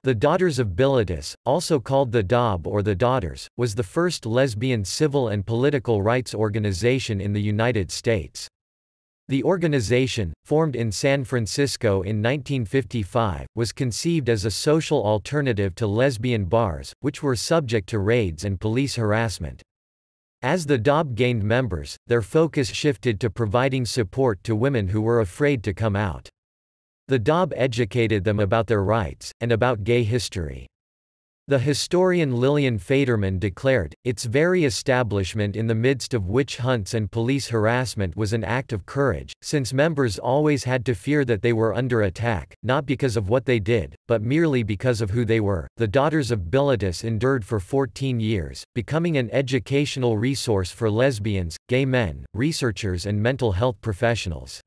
The Daughters of Bilitis, also called the DOB or the Daughters, was the first lesbian civil and political rights organization in the United States. The organization, formed in San Francisco in 1955, was conceived as a social alternative to lesbian bars, which were subject to raids and police harassment. As the DOB gained members, their focus shifted to providing support to women who were afraid to come out. The DOB educated them about their rights, and about gay history. The historian Lillian Faderman declared, its very establishment in the midst of witch hunts and police harassment was an act of courage, since members always had to fear that they were under attack, not because of what they did, but merely because of who they were. The Daughters of Bilitis endured for 14 years, becoming an educational resource for lesbians, gay men, researchers and mental health professionals.